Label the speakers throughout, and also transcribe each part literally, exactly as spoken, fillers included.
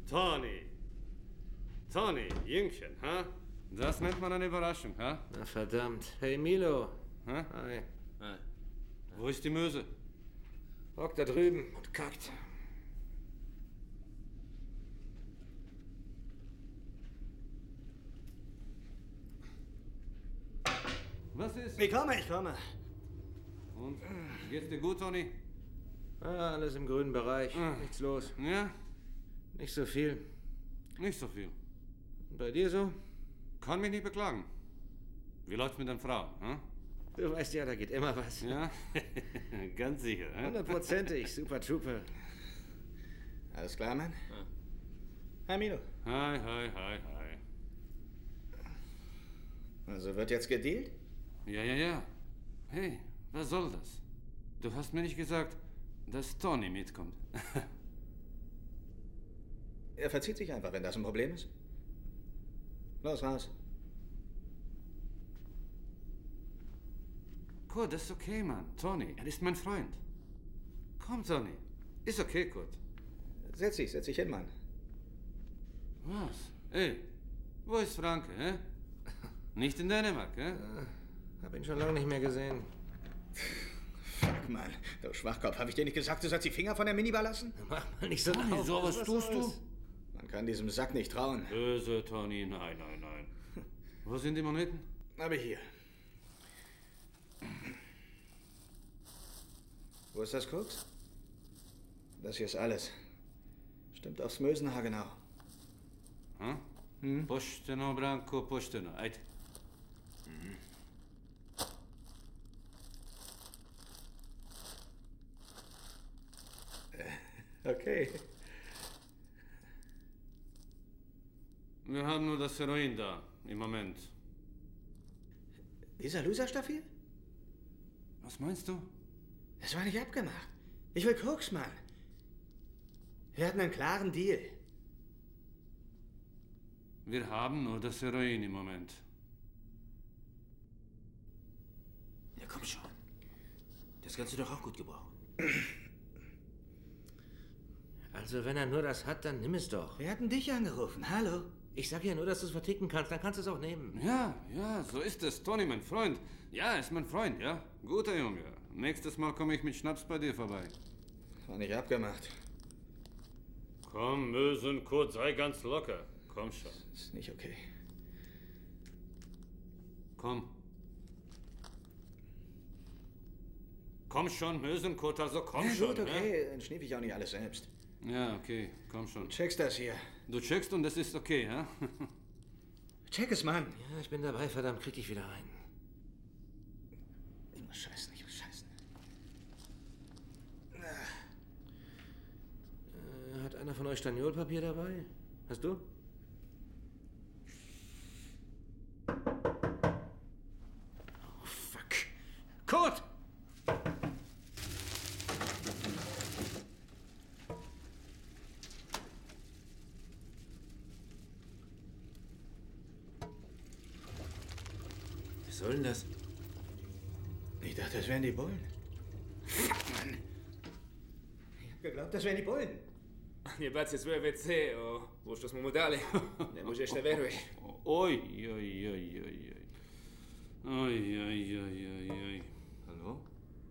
Speaker 1: Tony. Tony, Jüngchen, ha? Das nennt man eine Überraschung, ha?
Speaker 2: Na verdammt. Hey Milo.
Speaker 1: Ha?
Speaker 2: Hi.
Speaker 1: Hi. Wo ist die Möse?
Speaker 2: Hockt da drüben und kackt.
Speaker 1: Was ist?
Speaker 2: Ich komme, ich komme.
Speaker 1: Und? Geht's dir gut, Tony?
Speaker 2: Ah, alles im grünen Bereich.
Speaker 1: Ah.
Speaker 2: Nichts los.
Speaker 1: Ja?
Speaker 2: Nicht so viel.
Speaker 1: Nicht so viel.
Speaker 2: Und bei dir so?
Speaker 1: Kann mich nicht beklagen. Wie läuft's mit den Frauen, ha?
Speaker 2: Du weißt ja, da geht immer was.
Speaker 1: Ja? Ganz sicher, ha?
Speaker 2: Hundertprozentig. Super Trooper.
Speaker 3: Alles klar, Mann?
Speaker 2: Ja.
Speaker 3: Hi, Milo.
Speaker 1: Hi, hi, hi, hi.
Speaker 3: Also wird jetzt gedealt?
Speaker 1: Ja, ja, ja. Hey, was soll das? Du hast mir nicht gesagt, dass Tony mitkommt.
Speaker 3: Er verzieht sich einfach, wenn das ein Problem ist. Los, raus.
Speaker 1: Kurt, das ist okay, Mann. Tony, er ist mein Freund. Komm, Tony. Ist okay, Kurt.
Speaker 3: Setz dich, setz dich hin, Mann.
Speaker 1: Was? Ey, wo ist Franke, hä? Nicht in Dänemark, hä?
Speaker 2: Ja, hab ihn schon lange nicht mehr gesehen.
Speaker 3: Fuck, Mann. Du Schwachkopf, habe ich dir nicht gesagt, du sollst die Finger von der Minibar lassen?
Speaker 2: Mach mal nicht so
Speaker 1: Tony,
Speaker 2: laut.
Speaker 1: sowas
Speaker 2: Was
Speaker 1: tust du?
Speaker 2: soll's?
Speaker 3: Man kann diesem Sack nicht trauen.
Speaker 1: Böse, Tony, nein, nein, nein. Wo sind die Moneten?
Speaker 3: Aber hier. Wo ist das Koks? Das hier ist alles. Stimmt aufs Mösenhaar genau.
Speaker 1: Hm?
Speaker 3: Hm?
Speaker 1: Pošteno, Branko, pošteno. Ajde.
Speaker 3: Mhm. Okay.
Speaker 1: Wir haben nur das Heroin da, im Moment.
Speaker 3: Dieser Loserstoff hier?
Speaker 1: Was meinst du?
Speaker 3: Das war nicht abgemacht. Ich will Koks, Mann. Wir hatten einen klaren Deal.
Speaker 1: Wir haben nur das Heroin im Moment.
Speaker 4: Ja, komm schon. Das kannst du doch auch gut gebrauchen.
Speaker 2: Also, wenn er nur das hat, dann nimm es doch.
Speaker 3: Wir hatten dich angerufen. Hallo?
Speaker 2: Ich sag ja nur, dass du es verticken kannst, dann kannst du es auch nehmen.
Speaker 1: Ja, ja, so ist es. Tony, mein Freund. Ja, er ist mein Freund, ja. Guter Junge. Nächstes Mal komme ich mit Schnaps bei dir vorbei.
Speaker 3: War nicht abgemacht.
Speaker 1: Komm, Mösen, Kurt, sei ganz locker. Komm schon.
Speaker 3: Ist nicht okay.
Speaker 1: Komm. Komm schon, Mösen, Kurt, also komm
Speaker 3: Ja,
Speaker 1: schon.
Speaker 3: gut, okay. Dann schnief ich auch nicht alles selbst.
Speaker 1: Ja? Ja, okay, komm schon.
Speaker 3: Checkst das hier.
Speaker 1: Du checkst und das ist okay, ja?
Speaker 3: Check es, Mann.
Speaker 2: Ja, ich bin dabei, verdammt, krieg dich wieder rein.
Speaker 3: Ich muss scheißen, ich muss scheißen.
Speaker 2: Äh, hat einer von euch Staniolpapier dabei? Hast du? Oh, fuck. Kurt!
Speaker 4: Was soll denn das?
Speaker 3: Ich dachte, das wären die Bullen. Fuck, Mann. Ich hab geglaubt, das wären die Bullen.
Speaker 4: Nie bacio svoje ve ce, o, ovo što smo mu dali. Ne možeš da veruješ.
Speaker 1: Oj, oj, oj, oj, oj. Oj, oj, oj, oj, oj.
Speaker 5: Hallo?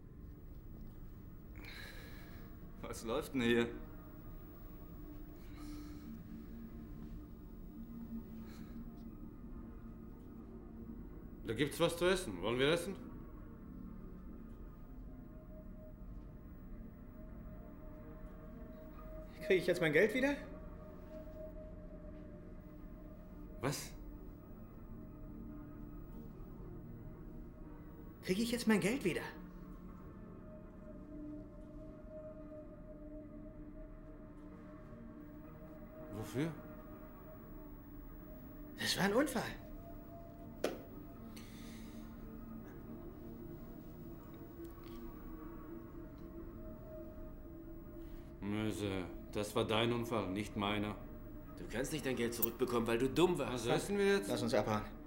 Speaker 5: Was läuft denn hier?
Speaker 1: Da gibt's was zu essen. Wollen wir essen?
Speaker 3: Kriege ich jetzt mein Geld wieder?
Speaker 1: Was?
Speaker 3: Kriege ich jetzt mein Geld wieder?
Speaker 1: Wofür?
Speaker 3: Das war ein Unfall.
Speaker 1: Möse, das war dein Unfall, nicht meiner.
Speaker 4: Du kannst nicht dein Geld zurückbekommen, weil du dumm warst.
Speaker 1: Was essen wir jetzt?
Speaker 3: Lass uns abhauen.